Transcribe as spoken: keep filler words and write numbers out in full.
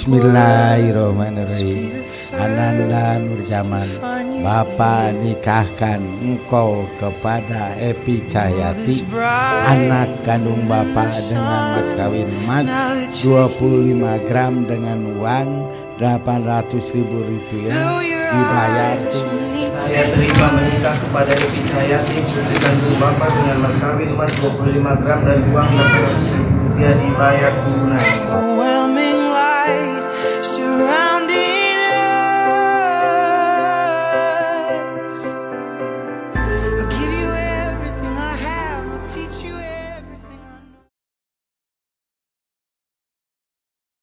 Bismillahirrahmanirrahim. Ananda Nurjaman, Bapak nikahkan engkau kepada Epi Cahyati, anak kandung Bapak, dengan mas kawin emas dua puluh lima gram dengan uang delapan ratus ribu rupiah dibayar. Saya terima menikah kepada Epi Cahyati, putri kandung Bapak, dengan mas kawin emas dua puluh lima gram dan uang delapan ratus ribu rupiah dibayar tunai.